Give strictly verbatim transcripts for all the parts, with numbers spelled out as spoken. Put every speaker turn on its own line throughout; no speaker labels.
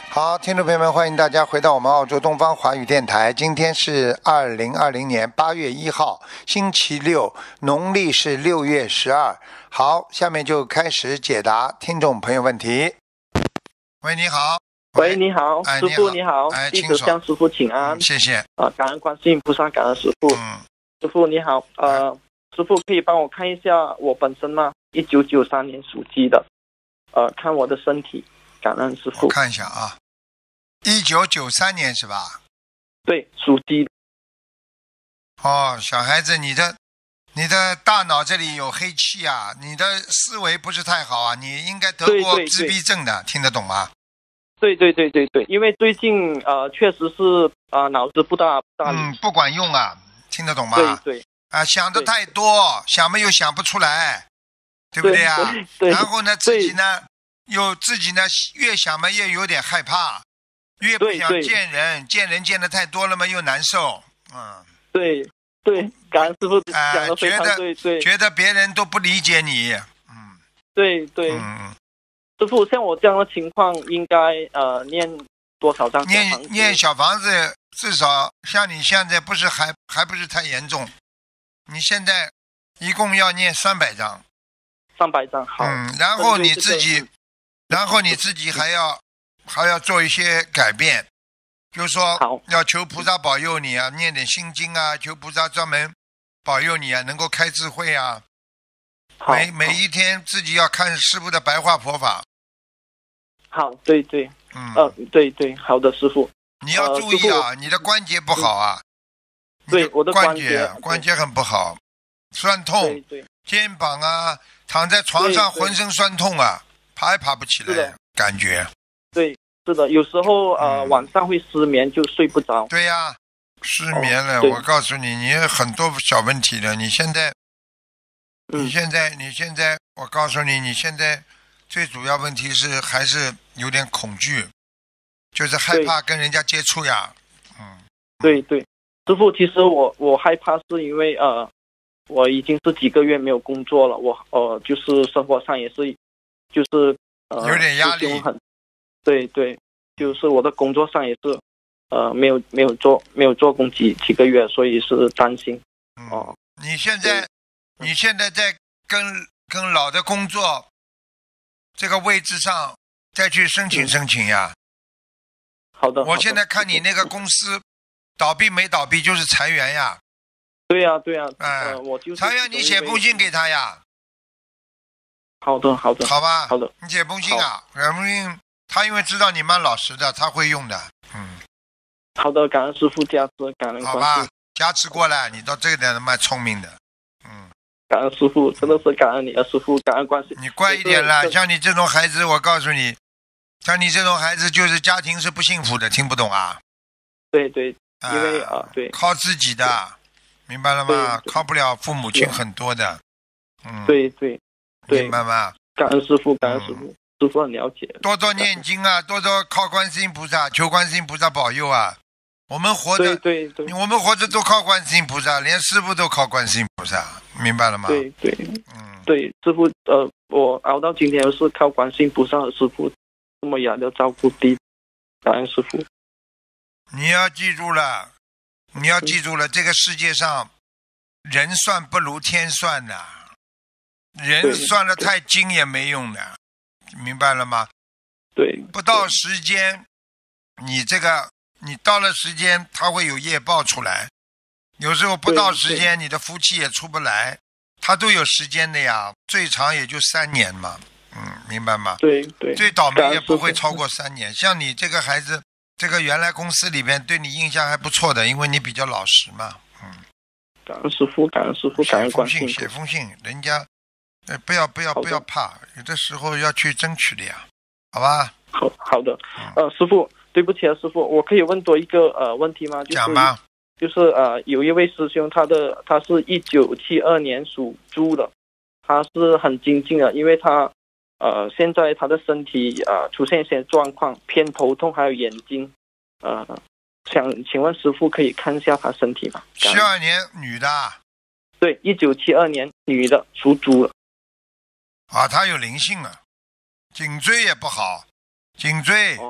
好，听众朋友们，欢迎大家回到我们澳洲东方华语电台。今天是二零二零年八月一号，星期六，农历是六月十二。好，下面就开始解答听众朋友问题。喂，你好。
喂，你好，
哎、
师傅你好，
哎，
弟子向师傅请安、
嗯。谢谢。
啊，感恩观世音菩萨，感恩师傅。
嗯。
师傅你好，呃，师傅可以帮我看一下我本身吗？一九九三年属鸡的，呃，看我的身体。感恩师傅。
我看一下啊，一九九三年是吧？
对，属鸡。
哦，小孩子，你的你的大脑这里有黑气啊，你的思维不是太好啊，你应该得过自闭症的，听得懂吗？
对对对对对，因为最近呃确实是呃脑子不大大
嗯，不管用啊，听得懂吗？
对对。
啊，想的太多，想嘛又想不出来，对不对啊？
对对对。
然后呢，自己呢又自己呢越想嘛越有点害怕，越不想见人，见人见的太多了嘛又难受，嗯。
对对，感恩师傅讲的非常对、呃、对。
觉得别人都不理解你，嗯。
对对。
嗯。
师傅，像我这样的情况，应该呃念多少张小房子？
念念小房子，至少像你现在不是还还不是太严重，你现在一共要念三百张。
三百张，好。
嗯，然后你自己，然后你自己还要还要做一些改变，比如说要求菩萨保佑你啊，念点心经啊，求菩萨专门保佑你啊，能够开智慧啊。每每一天自己要看师父的白话佛法。
好，对对，
嗯，
呃，对对，好的，师傅。
你要注意啊，呃、你的关节不好啊。
对，我的
关
节
关节很不好，酸痛，
对对，
肩膀啊，躺在床上浑身酸痛啊，爬也爬不起来，感觉。
对，是的，有时候呃、嗯、晚上会失眠，就睡不着。
对呀、啊，失眠了，哦、我告诉你，你有很多小问题了。你现在，
嗯、
你现在，你现在，我告诉你，你现在最主要问题是还是有点恐惧，就是害怕跟人家接触呀。嗯，
对对。师傅，其实我我害怕是因为呃，我已经是几个月没有工作了，我呃就是生活上也是，就是呃
有点压力，
很，对对，就是我的工作上也是呃没有没有做没有做工几几个月，所以是担心。哦、
嗯，你现在你现在在跟跟老的工作这个位置上再去申请申请呀。
嗯、好的。
我现在看你那个公司。倒闭没倒闭就是裁员呀。
对呀、啊、对呀、啊，
哎、
呃，我就是
裁员你写封信给他呀。
好的好的。
好吧。
好的。
你写封信啊，写封信，他因为知道你蛮老实的，他会用的。嗯。
好的，感恩师父加持，感恩。
好吧，加持过来，你到这个点蛮聪明的。嗯。
感恩师父，真的是感恩你啊，师父，感恩关系。
你乖一点了，像你这种孩子，我告诉你，像你这种孩子就是家庭是不幸福的，听不懂啊？
对对。因为啊，对，
靠自己的，明白了吗？靠不了父母亲很多的，嗯，
对对对，
明白吗？
感恩师父，感恩师父，嗯、师父很了解。
多多念经啊，多多靠观世音菩萨，求观世音菩萨保佑啊！我们活着，
对对对，
我们活着都靠观世音菩萨，连师父都靠观世音菩萨，明白了吗？
对对，
嗯，
对，师父，呃，我熬到今天是靠观世音菩萨和师父这么样的照顾弟，感恩师父。
你要记住了，你要记住了，这个世界上人算不如天算的，人算得太精也没用的，明白了吗？
对，
不到时间，你这个你到了时间，它会有业报出来。有时候不到时间，你的福气也出不来，它都有时间的呀，最长也就三年嘛，嗯，明白吗？
对对，
最倒霉也不会超过三年。像你这个孩子。这个原来公司里边对你印象还不错的，因为你比较老实嘛，嗯。
感恩师父，感恩师父，感恩观世音。
写封信，人家，呃，不要不要不要怕，有的时候要去争取的呀，好吧？
好好的，呃，师父，对不起啊，师父，我可以问多一个呃问题吗？就是、
讲吧。
就是呃，有一位师兄，他的他是一九七二年属猪的，他是很精进的，因为他。呃，现在他的身体啊、呃、出现一些状况，偏头痛，还有眼睛，呃，想请问师父可以看一下他身体吗？
七二年女的。
对，一九七二年女的，属猪的。
啊，他有灵性了，颈椎也不好，颈椎，
哦，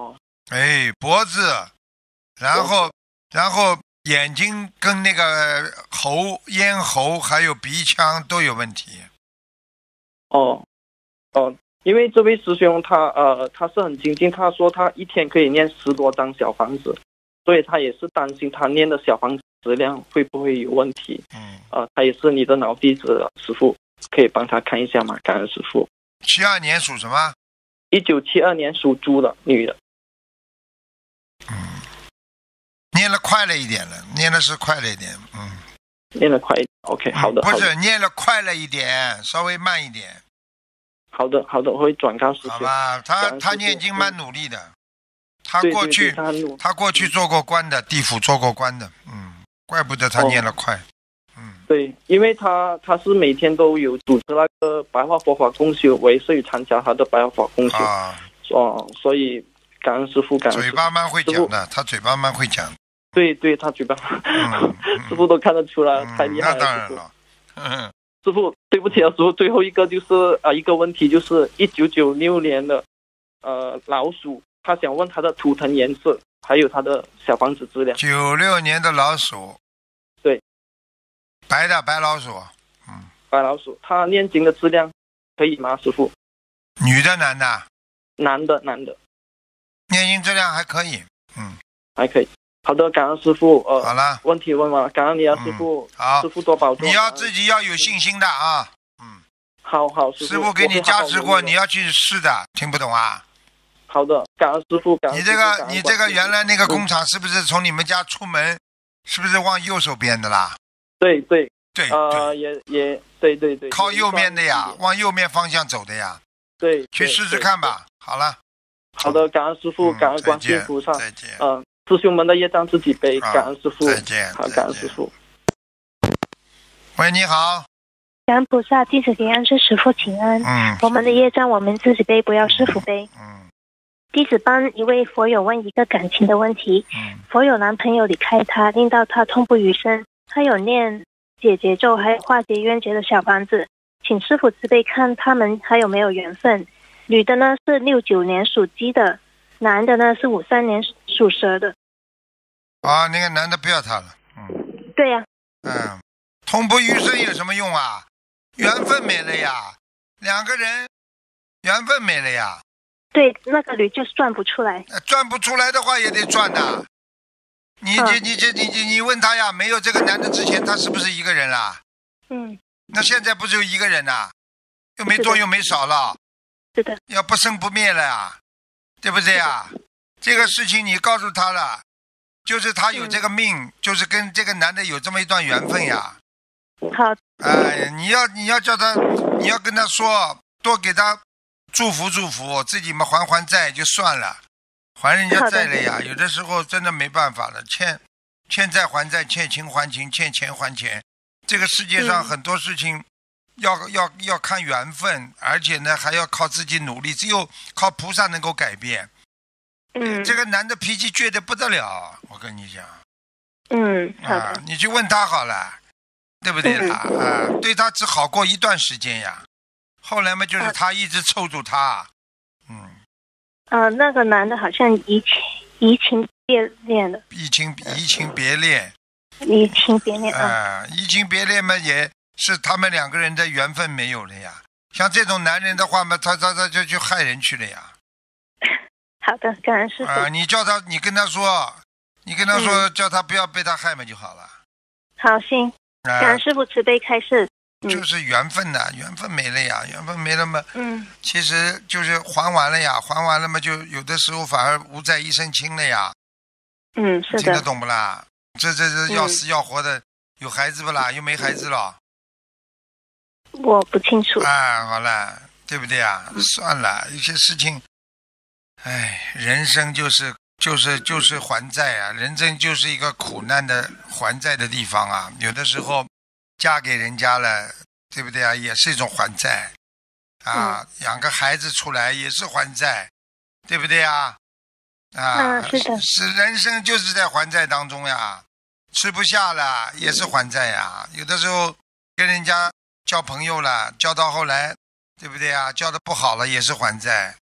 哎，脖子，然后然后眼睛跟那个喉、咽喉还有鼻腔都有问题。
哦哦，因为这位师兄他呃他是很精进，他说他一天可以念十多张小房子，所以他也是担心他念的小房子质量会不会有问题。
嗯，
呃，他也是你的老弟子师傅，可以帮他看一下吗？感恩师傅。
七二年属什么？
一九七二年属猪的女的。
嗯，念了快了一点了，念的是快了一点，嗯，
念了快一点 ，OK， 好的，
嗯、不是
好的
念了快了一点，稍微慢一点。
好的，好的，我会转告师兄。
好吧，他他念经蛮努力的，他过去
对对对 他,
他过去做过官的，地府做过官的，嗯，怪不得他念了快。哦
对，因为他他是每天都有组织那个白话佛法共修，我也是有参加他的白话佛法共修，
啊，
哦，所以感恩师父，感恩
嘴巴蛮会讲的，他嘴巴蛮会讲。
对对，他嘴巴，
嗯嗯、
师父都看得出来，
嗯、
太厉害了。
那当然了。嗯，
师父，对不起啊，师父，最后一个就是啊、呃，一个问题就是一九九六年的呃老鼠，他想问他的图腾颜色，还有他的小房子质量。
九六年的老鼠。
对。
白的白老鼠，嗯，
白老鼠，他念经的质量可以吗，师父？
女的男的？
男的男的，
念经质量还可以，嗯，
还可以。好的，感恩师父。呃，
好了，
问题问完了，感恩你啊，师父。
嗯、好，
师父多保重。
你要自己要有信心的啊，嗯。
好好，师父。
师父给你加持过，你要去试的，听不懂啊？
好的，感恩师父。感恩
你这个你这个原来那个工厂是不是从你们家出门，是不是往右手边的啦？
对对
对，
呃，也也对对对，
靠右面的呀，往右面方向走的呀。
对，
去试试看吧。好了。
好的，感恩师父，感恩观世音菩萨。
再见。
嗯，师兄们的业障自己背，感恩师父。
再见。
好，感恩师父。
喂，你好。
感恩菩萨，弟子给恩师师父请安。
嗯。
我们的业障我们自己背，不要师父背。
嗯。
弟子帮一位佛友问一个感情的问题。
嗯。
佛友男朋友离开他，令到他痛不欲生。他有念解结咒，还有化解冤结的小房子，请师父慈悲看他们还有没有缘分。女的呢是六九年属鸡的，男的呢是五三年属蛇的。
啊，那个男的不要他了。嗯。
对呀、
啊。嗯，痛不欲生有什么用啊？缘分没了呀，两个人缘分没了呀。
对，那个驴就是转不出来。
转不出来的话也得转呐。你你你你你你你问他呀，没有这个男的之前，他是不是一个人啦？
嗯。
那现在不只有一个人呐，又没多又没少了。
是的。
要不生不灭了呀，对不对呀？这个事情你告诉他了，就是他有这个命，嗯、就是跟这个男的有这么一段缘分呀。
好。
哎，你要你要叫他，你要跟他说，多给他祝福祝福，自己嘛还还债就算了。还人家债了呀，有的时候真的没办法了，欠欠债还债，欠情还情，欠钱还钱。这个世界上很多事情要、嗯、要要看缘分，而且呢还要靠自己努力，只有靠菩萨能够改变。
嗯，
这个男的脾气倔得不得了，我跟你讲。
嗯，好的。
啊，你去问他好了，对不对啦？嗯、啊，对他只好过一段时间呀，后来嘛就是他一直凑住他，嗯。
呃，那个男的好像移情移情别恋了。
移情移情别恋。
移情别恋啊、
呃！移情别恋嘛，也是他们两个人的缘分没有了呀。像这种男人的话嘛，他他他就去害人去了呀。
好的，感恩师父。
啊、呃，你叫他，你跟他说，你跟他说，嗯、叫他不要被他害嘛就好了。
好，行。感恩师父慈悲开示。
就是缘分呐、啊，缘分没了呀，缘分没了嘛，
嗯，
其实就是还完了呀，还完了嘛，就有的时候反而无债一身轻了呀。
嗯，是的。
听得懂不啦？这这这要死要活的，嗯、有孩子不啦？又没孩子了。
我不清楚。
啊，好了，对不对啊？嗯、算了，有些事情，哎，人生就是就是就是还债啊，人生就是一个苦难的还债的地方啊，有的时候。嫁给人家了，对不对啊？也是一种还债啊、嗯！养个孩子出来也是还债，对不对啊？啊，
嗯、是的，
是人生就是在还债当中呀。吃不下了也是还债呀。有的时候跟人家交朋友了，交到后来，对不对啊？交的不好了也是还债，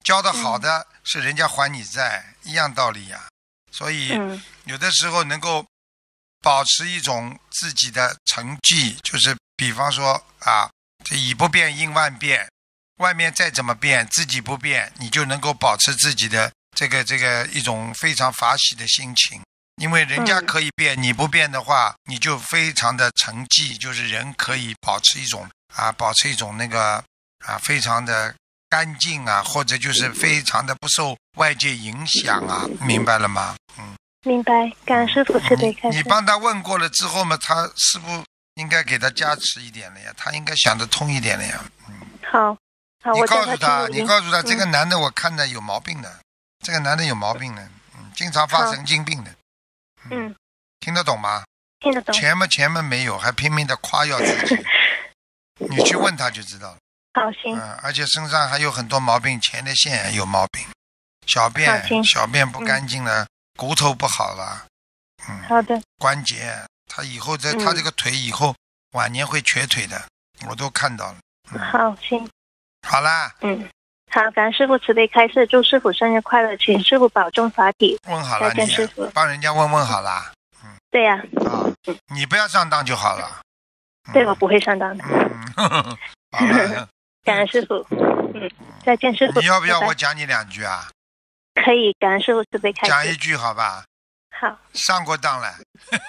交的好的是人家还你债，一样道理呀。所以有的时候能够保持一种自己的成绩，就是比方说啊，这以不变应万变，外面再怎么变，自己不变，你就能够保持自己的这个这个一种非常法喜的心情。因为人家可以变，你不变的话，你就非常的沉寂，就是人可以保持一种啊，保持一种那个啊，非常的干净啊，或者就是非常的不受外界影响啊，明白了吗？嗯，
明白。感恩师父慈悲开示。
你帮他问过了之后嘛，他师父应该给他加持一点了呀，他应该想得通一点了呀。嗯，
好，好，
你告诉
他，
你告诉他，
嗯、
这个男的我看的有毛病的，这个男的有毛病的，嗯，经常发神经病的。
嗯，
听得懂吗？
听得懂。
钱嘛钱嘛没有，还拼命的夸耀自己。你去问他就知道了。
好行。
嗯，而且身上还有很多毛病，前列腺有毛病，小便小便不干净了，嗯、骨头不好了。嗯，
好的。
关节，他以后在、嗯、他这个腿以后晚年会瘸腿的，我都看到了。
嗯、好行。
好啦。
嗯。好，感恩师父慈悲开示，祝师父生日快乐，请师父保重法体。
问好了，
再见师父，
帮人家问问好了。嗯，
对呀、
啊。啊、嗯，你不要上当就好了。
嗯、对，我不会上当的。
嗯，呵呵好了。
感恩师父。嗯，再见师父。
你要不要我讲你两句啊？
可以，感恩师父慈悲开示。
讲一句好吧？
好。上
过当了。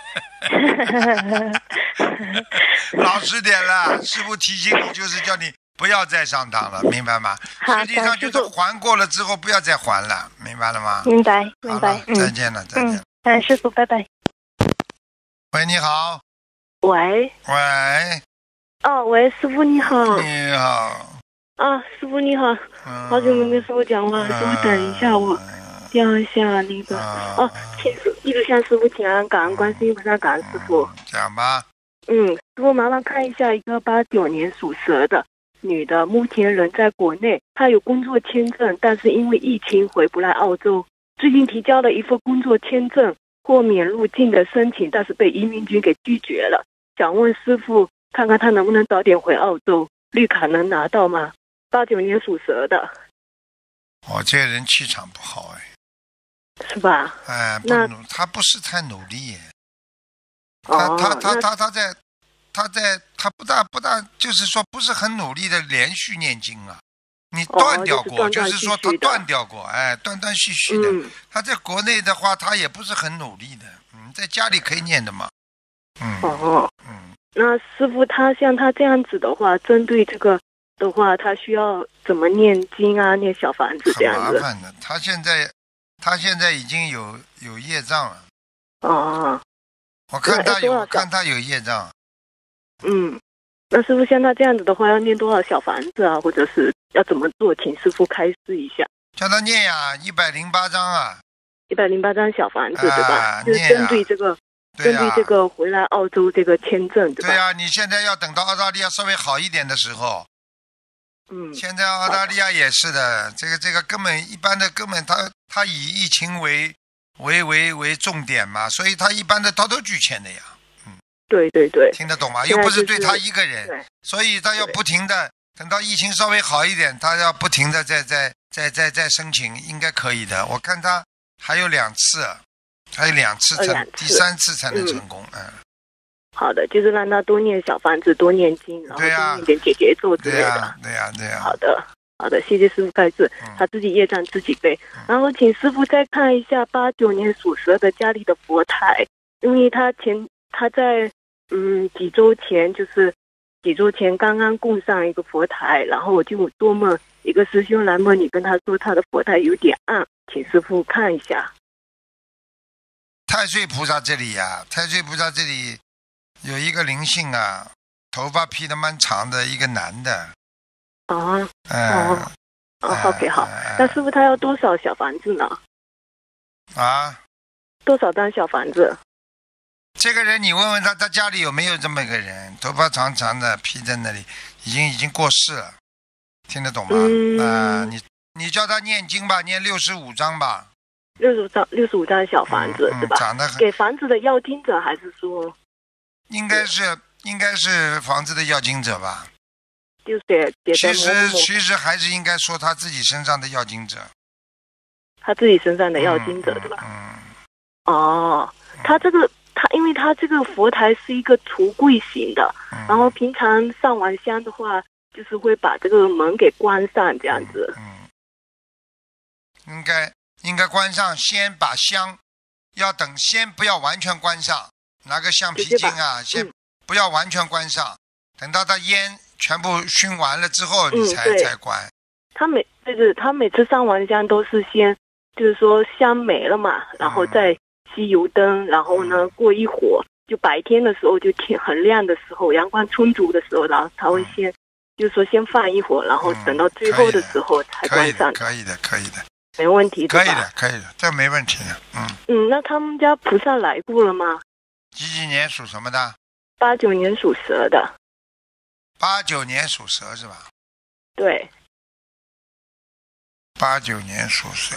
老实点了，师父提醒你，就是叫你。不要再上当了，明白吗？实际上就是还过了之后不要再还了，明白了吗？
明白，明白。
再见了，再见。
嗯，师父，拜拜。
喂，你好。
喂。
喂。
哦，喂，师父你好。
你好。
啊，师父你好，嗯、好久没跟师父讲话了，师父等一下我讲一下那个。嗯、哦，请师一直向师父请安，感恩观世音菩萨，感恩师父。
讲吧。
嗯，师父麻烦看一下一个八九年属蛇的。女的目前人在国内，她有工作签证，但是因为疫情回不来澳洲。最近提交了一份工作签证豁免入境的申请，但是被移民局给拒绝了。想问师父，看看她能不能早点回澳洲，绿卡能拿到吗？八九年属蛇的。
我、哦、这个人气场不好哎。
是吧？
哎，不努，他不是太努力。他、哦、他他他他在。他在他不大不大，就是说不是很努力的连续念经啊，你断掉过，
哦、就是断断续续
就是说他断掉过，哎，断断续续的。
嗯、
他在国内的话，他也不是很努力的，嗯，在家里可以念的嘛。嗯。
哦。
嗯。
那师父他像他这样子的话，针对这个的话，他需要怎么念经啊，念小房子这样子？
很麻烦的，他现在他现在已经有有业障了。
哦。
我看他有，我看他有业障。
嗯，那师父像他这样子的话，要念多少小房子啊，或者是要怎么做？请师父开示一下。
叫他念呀，一百零八章啊，
一百零八张小房子、啊、对吧？就是针对这个，
啊、
针对这个回来澳洲这个签证，对吧？
对呀、啊，你现在要等到澳大利亚稍微好一点的时候。
嗯。
现在澳大利亚也是的，这个这个根本一般的根本他他以疫情为为为为重点嘛，所以他一般的他都拒签的呀。
对对对，
听得懂吗？又不是对他一个人，所以他要不停的等到疫情稍微好一点，他要不停的再再再再再申请，应该可以的。我看他还有两次，还有两次才第三次才能成功。嗯，
好的，就是让他多念小房子，多念经，然后多念点姐姐咒之类的。
对呀，对呀，对呀。
好的，好的，谢谢师父开示，他自己业障自己背。嗯、然后请师父再看一下八九年属蛇的家里的佛台，因为他前他在。嗯，几周前就是几周前刚刚供上一个佛台，然后我就做梦，一个师兄来梦里跟他说他的佛台有点暗，请师父看一下。
太岁菩萨这里呀、啊，太岁菩萨这里有一个灵性啊，头发披得蛮长的一个男的。
啊，
嗯、
哦，哦 ，OK 好，嗯、那师父他要多少小房子呢？
啊？
多少张小房子？
这个人你问问他，他家里有没有这么一个人，头发长长的披在那里，已经已经过世了，听得懂吗？
嗯、
呃、你你叫他念经吧，念六十五章吧。
六十五张，六十五张小房子、
嗯嗯、
是吧？
长得很。
给房子的要经者还是说？
应该是应该是房子的要经者吧。
就写写
其
的某某某，
实其实还是应该说他自己身上的要经者，
他自己身上的要经者，对吧？
嗯。
哦，他这个他，因为他这个佛台是一个橱柜型的，
嗯、
然后平常上完香的话，就是会把这个门给关上，这样子。
嗯，嗯应该应该关上，先把香，要等先不要完全关上，拿个橡皮筋啊，先不要完全关上，等到它烟全部熏完了之后，你才、
嗯、
才关。
他每就是他每次上完香都是先，就是说香没了嘛，然后再吸油灯，然后呢过一会儿，就白天的时候就天很亮的时候，阳光充足的时候，然后他会先、嗯、就是说先放一会儿，然后等到最后的时候才关上。
可以的，可以的，可以的，
没问题的，
可以的，可以的，这没问题的。嗯
嗯，那他们家菩萨来过了吗？
几几年属什么的？
八九年属蛇的。
八九年属蛇是吧？
对。
八九年属蛇。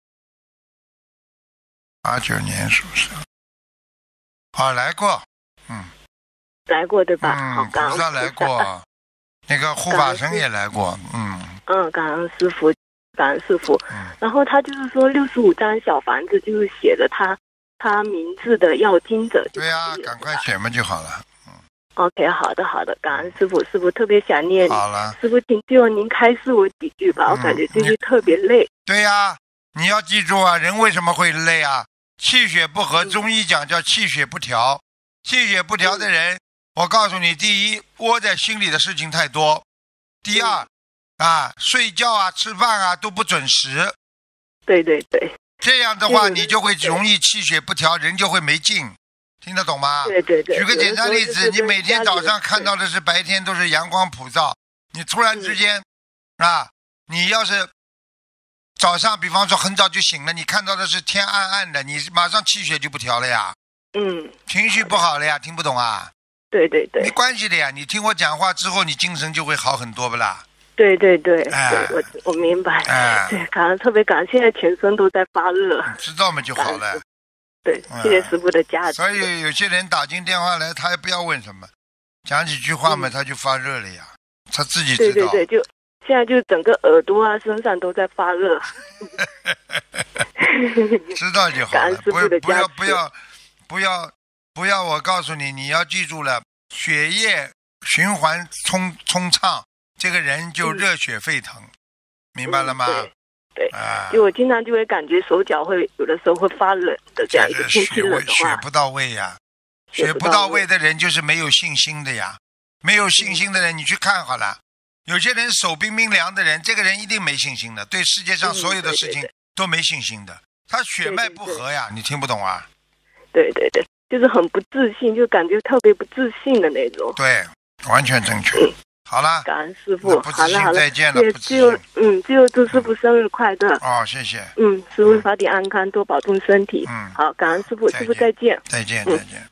八九年属蛇。啊，来过，嗯。
来过对吧？
嗯，
好，
菩萨来过，那个护法神也来过，嗯。
嗯，感恩师父，感恩师父。
嗯。
然后他就是说，六十五张小房子就是写了他他名字的要经者。
对呀、啊，赶快写嘛就好了。嗯。
OK， 好的好的，感恩师父，师父特别想念你。
好了。
师父，请就您开示我几句吧，嗯、我感觉最近特别累。
对呀、啊，你要记住啊，人为什么会累啊？气血不和，中医讲叫气血不调。气血不调的人，我告诉你，第一，窝在心里的事情太多；第二，啊，睡觉啊、吃饭啊都不准时。
对对对。
这样的话，你就会容易气血不调，人就会没劲。听得懂吗？
对对对。
举个简单例子，你每天早上看到的是白天都是阳光普照，你突然之间，啊，你要是早上，比方说很早就醒了，你看到的是天暗暗的，你马上气血就不调了呀。
嗯。
情绪不好了呀，听不懂啊？
对对对。
没关系的呀，你听我讲话之后，你精神就会好很多不啦？
对对对，
哎、
对我我明白。
哎，
对，感恩特别感恩，现在全身都在发热。
知道嘛就好了。
对，谢谢师父的加持。
所以有些人打进电话来，他也不要问什么，讲几句话嘛，嗯、他就发热了呀，他自己知道。
对对对，就现在就整个耳朵啊、身上都在发热。
知道就好了，不不要不要不要不要，我告诉你，你要记住了，血液循环通通畅，这个人就热血沸腾，嗯、明白了吗？
嗯对，
啊，
就我经常就会感觉手脚会有的时候会发冷的这样一个天气冷的话，
血不到位呀，血不到位的人就是没有信心的呀，没有信心的人你去看好了，有些人手冰冰凉的人，这个人一定没信心的，对世界上所有的事情都没信心的，他血脉不和呀，你听不懂啊？对对对，
就是很不自信，就感觉特别不自信的那种。
对，完全正确。嗯，好了，
感恩师父，好了好了，
再见了，
只有嗯，只有祝师父生日快乐。
哦，谢谢。
嗯，师父法体安康，多保重身体。
嗯，
好，感恩师父，师父再见。
再见再见。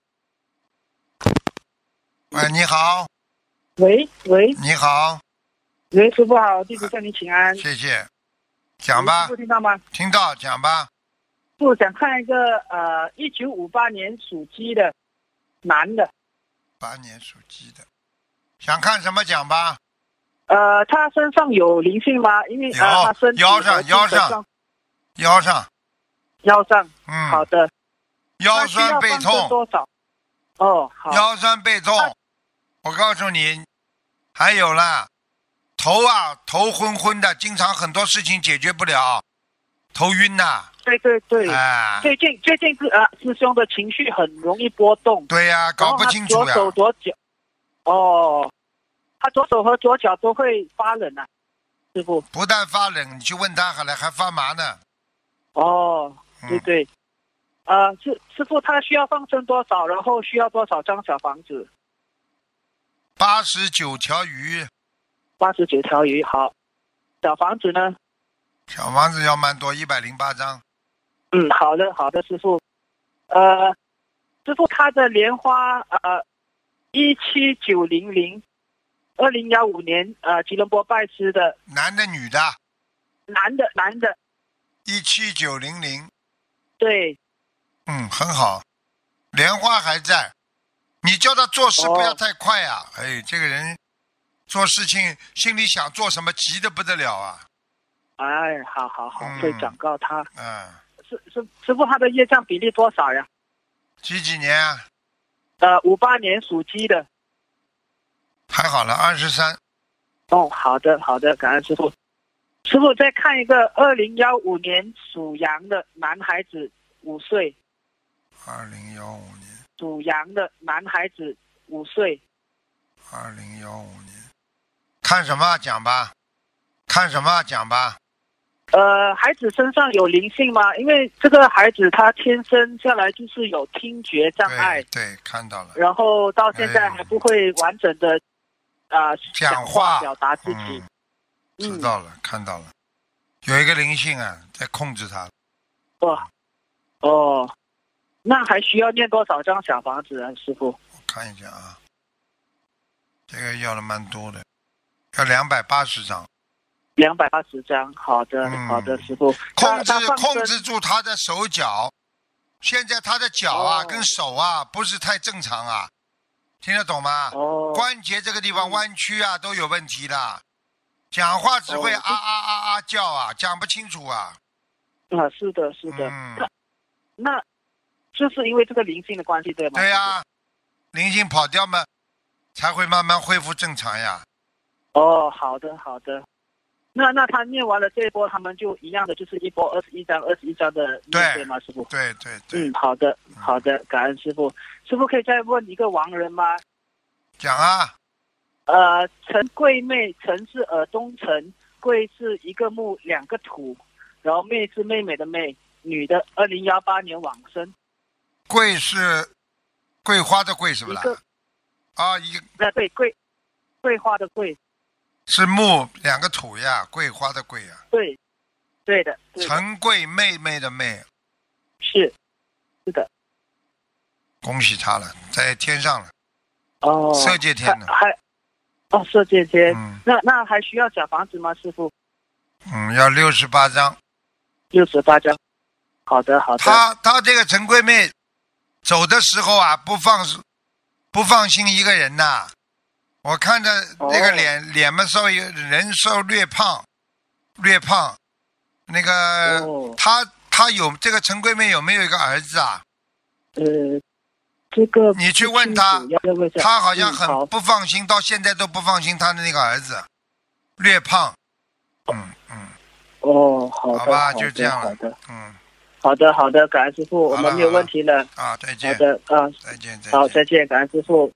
喂，你好。
喂喂，
你好。
喂，师父好，弟子向您请安。
谢谢。讲吧。
师父听到吗？
听到，讲吧。
师父想看一个呃，一九五八年属鸡的男的。
八年属鸡的。想看什么讲吧？
呃，他身上有灵性吗？因为
有，
呃、他身
腰上腰上腰上
腰上，
嗯，
好的。
腰酸背痛
多少？哦，好。
腰酸背痛，我告诉你，还有啦，头啊头昏昏的，经常很多事情解决不了，头晕呐、啊。
对对对，
哎，
最近最近是啊，师兄的情绪很容易波动。
对呀、啊，搞不清楚呀。
左手左脚。哦，他左手和左脚都会发冷啊，师傅。
不但发冷，你去问他好了，还发麻呢。
哦，对对，嗯、呃，师师傅他需要放生多少？然后需要多少张小房子？
八十九条鱼。
八十九条鱼，好。小房子呢？
小房子要蛮多，一百零八张。
嗯，好的好的，师傅。呃，师傅他的莲花呃。一七九零零，二零幺五年，呃，吉隆坡拜师的，
男的女的？
男的，男的。
一七九零零，
对。
嗯，很好，莲花还在，你叫他做事不要太快啊！哦、哎，这个人做事情心里想做什么急得不得了啊。
哎，好好好，
嗯
会转告他。
嗯，
师师师傅，他的业障比例多少呀？
几几年啊？
呃，五八年属鸡的。
还好了，二十三。
哦，好的好的，感恩师傅。师傅再看一个二零幺五年属羊的男孩子，五岁。
二零幺五年
属羊的男孩子，五岁。
二零幺五年，看什么讲吧？看什么讲吧？
呃，孩子身上有灵性吗？因为这个孩子他天生下来就是有听觉障碍，
对对，看到了。
然后到现在还不会完整的啊、呃、
讲
话表达自己。
嗯，知道了，嗯、看到了，有一个灵性啊，在控制他。
哇，哦，那还需要念多少张小房子啊，师傅？
我看一下啊，这个要的蛮多的，要两百八十张。
两百八十张，好的，
嗯、
好的，师傅。
控制控制住他的手脚，现在他的脚啊、哦、跟手啊不是太正常啊，听得懂吗？
哦。
关节这个地方弯曲啊、嗯、都有问题的，讲话只会啊啊啊啊叫啊，讲不清楚啊。
啊，是的，是的。
嗯。
那那就是因为这个灵性的关系，对吗？
对呀、啊，灵性跑掉嘛，才会慢慢恢复正常呀。
哦，好的，好的。那那他念完了这一波，他们就一样的，就是一波二十一张，二十一张的念对吗，师傅？
对对对。
嗯，好的，好的，感恩师傅。师傅可以再问一个亡人吗？
讲啊。
呃，陈桂妹，陈是耳东陈，桂是一个木两个土，然后妹是妹妹的妹，女的，二零幺八年往生。
桂是桂花的桂是不是？
一个
啊，一个。
那对，桂桂花的桂。
是木两个土呀，桂花的桂呀。
对，对的。
陈桂妹妹的妹。
是，是的。
恭喜他了，在天上了。
哦。
色界天了。
还，哦，色界天。
嗯。
那那还需要小房子吗，师傅？
嗯，要六十八张。
六十八张。好的，好的。
他他这个陈桂妹走的时候啊，不放不放心一个人呐、啊。我看着那个脸、哦、脸嘛稍微人稍略胖，略胖，那个、哦、他他有这个陈桂妹有没有一个儿子啊？
呃，这个
你去问他，他好像很不放心、嗯，到现在都不放心他的那个儿子，略胖。嗯嗯。
哦，好的，
好吧，就这样
了。好的，
嗯，
好的好的，感恩师傅，我们没有问题了。
啊，再见。
好的啊，
再见再见。
好，再见，感恩师傅。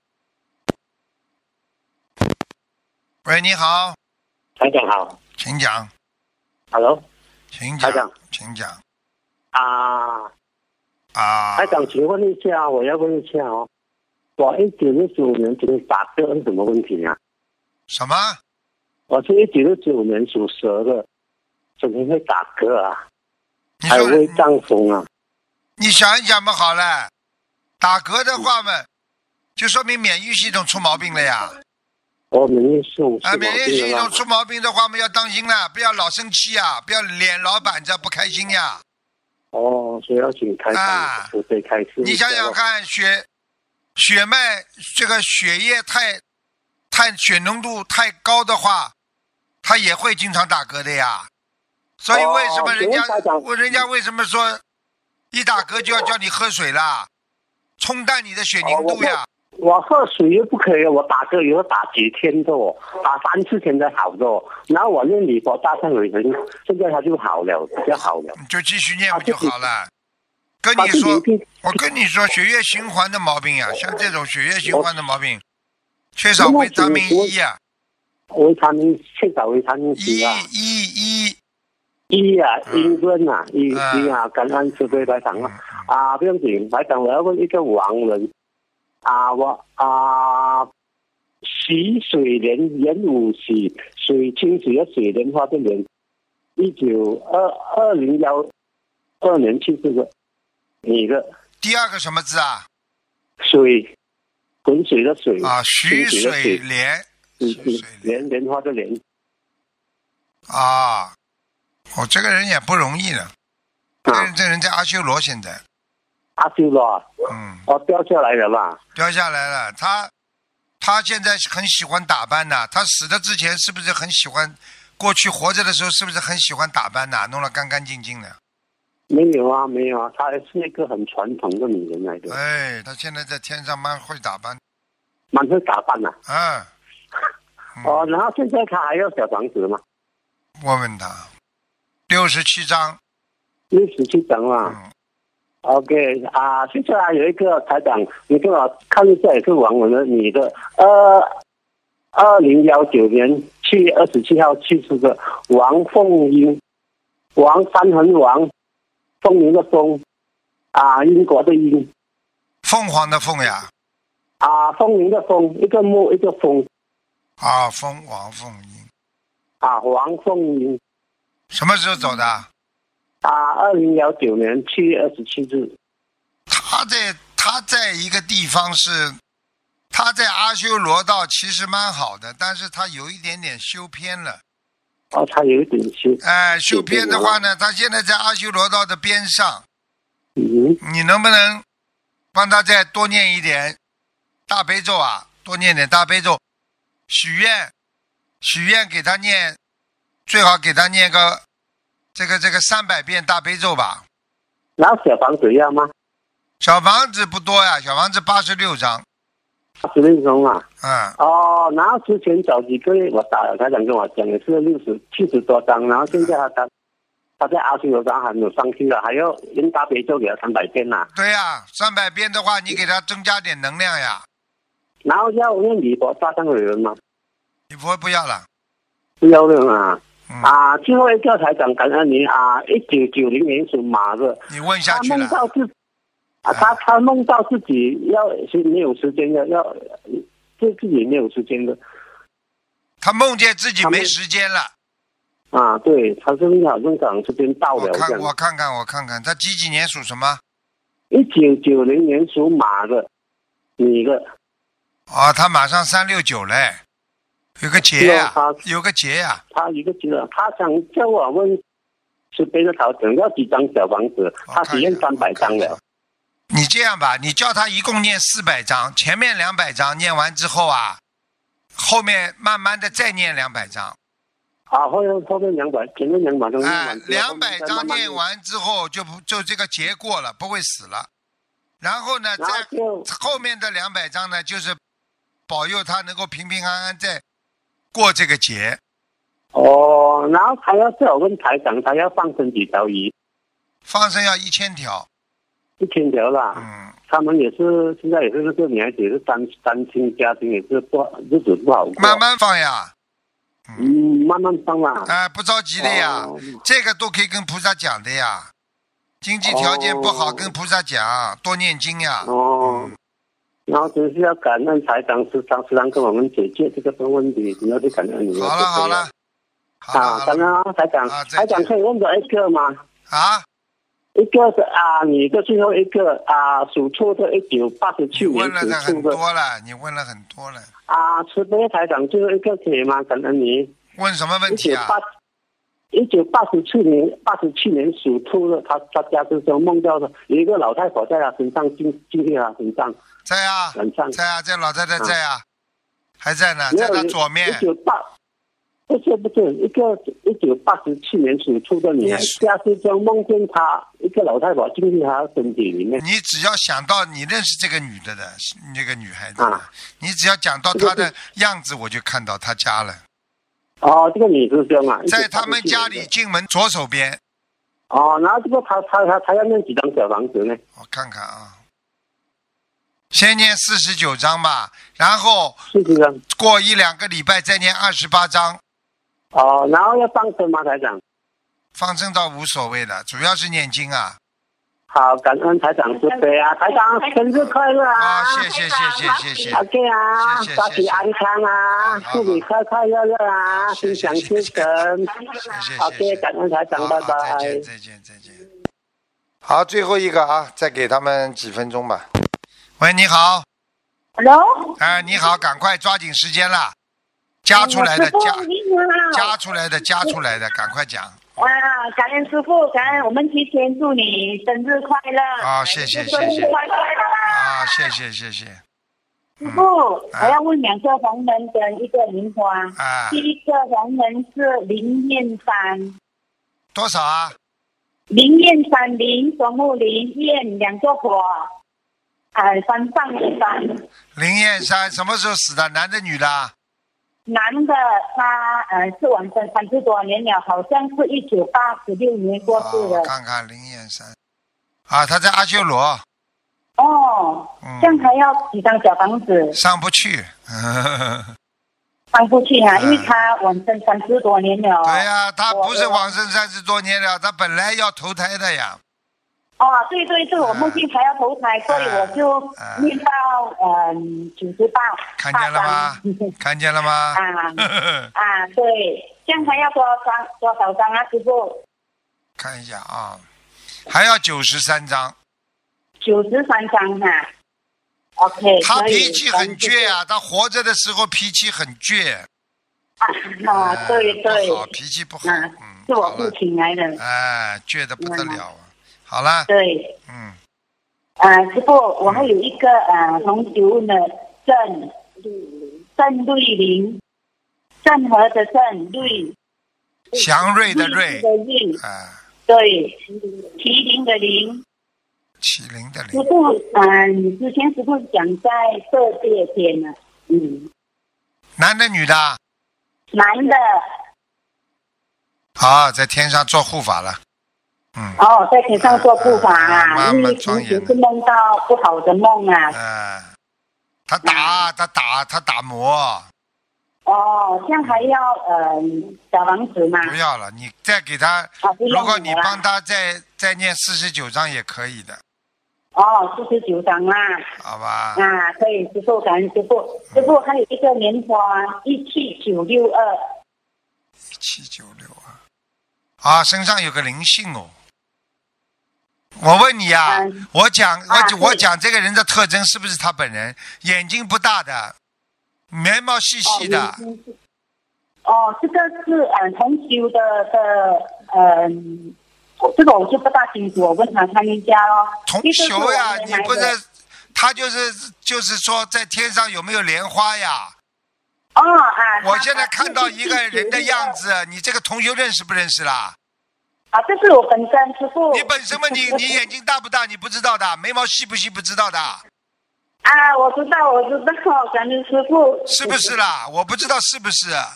喂，你好，
台长好，
请讲。
Hello，
请讲，
台长，
请讲。
啊
啊，
台长，请问一下，我要问一下哦，我一九六九年这个打嗝是什么问题啊？
什么？
我是一九六九年属蛇的，怎么会打嗝啊？还有胃胀风啊？
你想一想嘛，好了，打嗝的话嘛，就说明免疫系统出毛病了呀。
哦，免疫系统
啊，免疫系统出毛病的话，我们要当心了，不要老生气呀，不要脸老板着不开心呀。
哦，所以要请开
啊，
不对，开始。
你想想看，血血脉这个血液太太血浓度太高的话，他也会经常打嗝的呀。所以为什么人家问、哦、人家为什么说一打嗝就要叫你喝水啦，冲淡你的血凝度呀？
哦我喝水又不可以，我打嗝有打几天的哦，打三次天才好的哦。然后我念礼佛大忏悔文，现在他就好了，比较好了。
你就继续念不就好了？跟你说，我跟你说，血液循环的毛病呀、啊，像这种血液循环的毛病，缺少维他命 E 呀、
啊。维他命缺少维他命 E 啊。
一一
一啊，英文啊，一一啊，感恩慈悲台长啊。啊，不用紧，台长，我要问一个亡人。啊，我啊，洗水莲莲雾洗水清水的水莲花的莲，一九二二零幺二年去世的，女的。
第二个什么字啊？
水，浑水的水
啊，徐水莲，
莲莲花的莲。
啊，我、哦、这个人也不容易的，这人、啊、这人在阿修罗现在。
阿修罗，
嗯，
哦，掉下来了吧？
掉下来了，他他现在很喜欢打扮呐、他死的之前是不是很喜欢？过去活着的时候是不是很喜欢打扮呐、弄得干干净净的？
没有啊，没有啊，她是一个很传统的女人来的。
哎，她现在在天上蛮会打扮。
蛮会打扮呐、
啊。
嗯、哦，然后现在她还要小房子吗？
我问她，六十七张。
六十七张啊。嗯 OK 啊，接下来有一个台长，你给我看一下，也是王文的女的，呃，二零幺九年七月二十七号去世的王凤英，王三横王，凤鸣的凤，啊，英国的英，
凤凰的凤呀，
啊，凤鸣的凤，一个木一个风，
啊，凤王凤英，
啊，王凤英，
什么时候走的？
啊，二零幺九年七月二十七日。
他在他在一个地方是，他在阿修罗道其实蛮好的，但是他有一点点修偏了。
哦，他有一点修。
哎，修偏的话呢，他现在在阿修罗道的边上。
嗯。
你能不能帮他再多念一点大悲咒啊？多念点大悲咒，许愿，许愿给他念，最好给他念个。这个这个三百遍大悲咒吧。
然后小房子要吗？
小房子不多呀，小房子八十六张。
八十六张啊。
嗯。
哦，然后之前早几个月我打了，台长跟我讲也是六十七十多张，然后现在他他他在阿修罗道还没有上去了，还要用大悲咒给他三百遍呐、啊。
对呀、啊，三百遍的话，你给他增加点能量呀。
然后要用礼佛大忏悔文吗？
礼佛不要了。
不要了啊。啊，最后一个台长感恩你啊！一九九零年属马的，
你问下去了。
他梦到自啊，他他梦到自己要是没有时间的，要就自己没有时间的。
他梦见自己没时间了。
啊，对，他是好像讲时间到了。
我看我看看我看看，他几几年属什么？
一九九零年属马的，女的。
啊，他马上三六九嘞。有个劫呀、啊，有个劫呀、
啊。他一个劫了，他想叫我问是别的考整要几张小房子，他只念三百张了。
你这样吧，你叫他一共念四百张，前面两百张念完之后啊，后面慢慢的再念两百张。
啊，后面后面两百，前面两百张念完。
哎，两百张念完之后就不就这个劫过了，不会死了。然后呢，在后面的两百张呢，就是保佑他能够平平安安在。过这个节。
哦，然后他要叫我问台长，他要放生几条鱼？
放生要一千条。
一千条啦。
嗯。
他们也是现在也是这个女孩子也是单单亲家庭，也是不日子不好过。
慢慢放呀。
嗯，慢慢放啦。
哎、呃，不着急的呀、哦，这个都可以跟菩萨讲的呀。经济条件不好，跟菩萨讲，哦、多念经呀。
哦。嗯，然后真是要感恩台长时常时常跟我们解决这个问题，你要去感恩你。
好了好了，
啊，感恩啊，台长，
啊、
台长可以问到一个吗？
啊，
一个是啊，你的最后一个啊，属兔的，一九八十七年属兔的。
你问了很多了，你问了很多了。
啊，慈悲台长最后一个可以吗？感恩你。
问什么问题啊？
一九八十七年，八十七年属兔的，他他家是说梦到的有一个老太婆在他身上进进去他身上。
在啊，在啊，这老太太在啊，啊还在呢，在她左面。
一九八，不是不是，一个一九八十七年属兔的女孩，家是说梦见她一个老太婆进去她身体里面。
你只要想到你认识这个女的的那个女孩子，啊、你只要讲到她的样子，我就看到她家了。
哦，这个女师兄啊，
在他们家里进门左手边。
哦，然后这个他他他他要念几张小房子呢？
我看看啊，先念四十九章吧，然后过一两个礼拜再念二十八章。
哦，然后要放生吗，台长？
放生倒无所谓的，主要是念经啊。
好，感恩台长慈悲啊！台长生日快乐啊！
啊，谢谢谢谢谢谢。
OK 啊，身体安康啊，祝你快快乐乐啊，心想事成。
谢谢。
OK， 感恩台长，拜拜。
再见再见再见。好，最后一个啊，再给他们几分钟吧。喂，你好。
Hello。
哎，你好，赶快抓紧时间了，加出来的加，加出来的加出来的，赶快讲。
哇，感恩师父，感恩我们提前祝你生日快乐！
啊，谢谢谢谢。啊，谢谢谢谢。
师傅，我要问两个红人跟一个莲花。
啊。
第一个红人是林燕山。
多少啊？
林燕山，林总木林燕两个火，啊，山上的山。
林燕山什么时候死的？男的女的？
男的，他呃是往生三十多年了，好像是一九八十六年过世的。
哦、看看林燕山，啊，他在阿修罗。
哦，嗯、这样还要几张小房子？
上不去，
上不去啊，因为他往生三十多年了。
对呀、啊，他不是往生三十多年了，他本来要投胎的呀。
哦，对对对，我目前还要投胎，所以我就念到嗯九十八。
看见了吗？看见了吗？
啊啊，对，这样还要多张多少张啊，师傅？
看一下啊，还要九十三张。
九十三张哈、啊。OK。
他脾气很倔啊，他活着的时候脾气很倔。
啊啊，对对。
不好，脾气不好。
嗯，是我父亲来的。
哎，倔得不得了啊。好了。
对。
嗯。
啊，师傅，我还有一个啊，同学问的郑郑瑞玲，郑和的郑瑞，
祥瑞的瑞。
的瑞。
啊。
对。麒麟的麟。
麒麟的麟。
师傅，嗯，之前师傅讲在色界天呢，嗯。
男的女的？
男的。
好，在天上做护法了。嗯。
哦，在天上做护法啊，因为
平
时是梦到不好的梦啊。
嗯。他打，他打，他打磨。
哦，这样还要呃小房子吗？
不要了，你再给他，
啊、
如果你帮他再再念四十九章也可以的。
哦，四十九章啦。
好吧。
啊，可以，师傅，感恩师傅。师傅还有一个莲花一七九六二。
一七九六二。啊，身上有个灵性哦。我问你啊，嗯、我讲我、啊、我讲这个人的特征是不是他本人？眼睛不大的，眉毛细细的。
哦，哦这个是嗯同修的的嗯。这个我就不大清楚，我问他看一下咯。
同修呀，你不是他就是就是说在天上有没有莲花呀？
哦啊！
我现在看到一个人的样子，你这个同修认识不认识啦？
啊，这是我本身师傅。
你本身嘛，你你眼睛大不大？你不知道的，眉毛细不细不知道的。
啊，我知道，我知道，感恩师傅。
是不是啦？我不知道是不是。啊。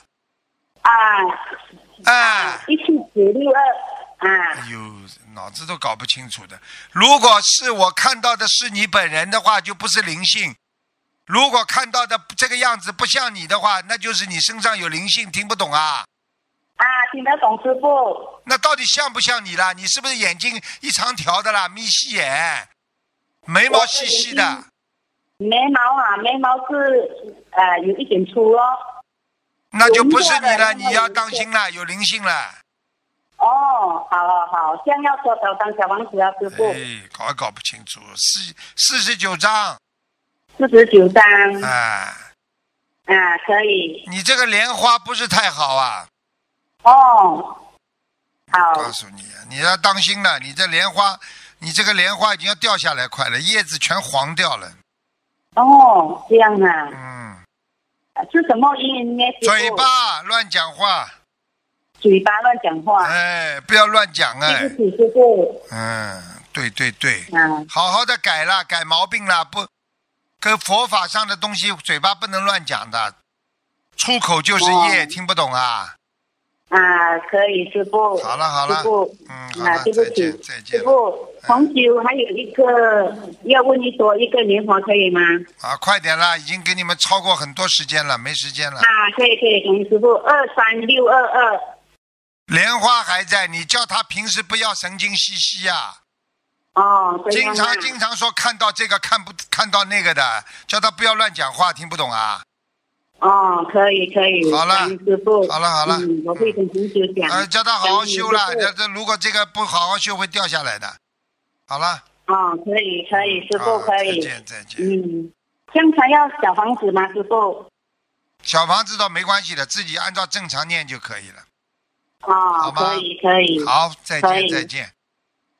啊。一七九六二。啊！
哎呦，脑子都搞不清楚的。如果是我看到的是你本人的话，就不是灵性；如果看到的这个样子不像你的话，那就是你身上有灵性。听不懂啊？
啊，听得懂师傅。
那到底像不像你啦？你是不是眼睛一长条的啦，眯细眼，眉毛细细的？
眉毛啊，眉毛是呃有一点粗哦。
那就不是你了，你要当心了，有灵性了。
哦，好好好，这样要多少张小房子啊，师傅？
哎，搞也搞不清楚，四四十九张。
四十九张。
哎。
啊，可以。
你这个莲花不是太好啊。
哦。好。
告诉你，你要当心了，你这莲花，你这个莲花已经要掉下来快了，叶子全黄掉了。
哦，这样啊。
嗯。
是什么原因呢？
嘴巴乱讲话。
嘴巴乱讲话，
哎，不要乱讲哎。
对不起，师傅。
嗯，对对对，
嗯，
好好的改啦，改毛病啦，不，跟佛法上的东西，嘴巴不能乱讲的，出口就是业，哦、听不懂啊？
啊，可以，师傅。
好了好了，
师傅，
嗯，好了，
对不起，
再见，
师傅。同修还有一个要问你说一个莲花可以吗？
啊，快点啦，已经给你们超过很多时间了，没时间了。
啊，可以可以，感恩师傅，二三六二二。
莲花还在，你叫他平时不要神经兮兮呀。
哦，
经常经常说看到这个看不看到那个的，叫他不要乱讲话，听不懂啊？
哦，可以可以。
好了，
师傅。
好了好了，
嗯，我会跟同学讲。
呃，叫他好好修了，这这如果这个不好好修会掉下来的。好了。
哦，可以可以，师傅可以。
再见再见。
嗯，这样才要小房子吗，师傅？
小房子倒没关系的，自己按照正常念就可以了。
哦，可以可以。
好，再见再见。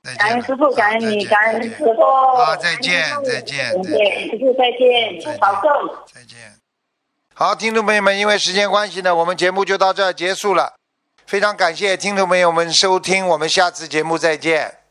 感恩师父，感恩你，感恩师父。
好，再见，再见，再
见，师父再见，保重。
再见。好，听众朋友们，因为时间关系呢，我们节目就到这儿结束了。非常感谢听众朋友们收听，我们下次节目再见。